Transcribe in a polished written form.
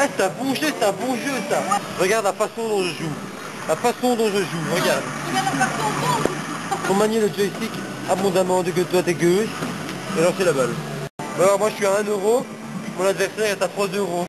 Ah, c'est un bon jeu, ça. Regarde la façon dont je joue. Regarde. Regarde la façon dont... Faut manier le joystick abondamment de droite et gauche et lancer la balle. Bon, alors moi je suis à 1 euro, mon adversaire est à 3 euros.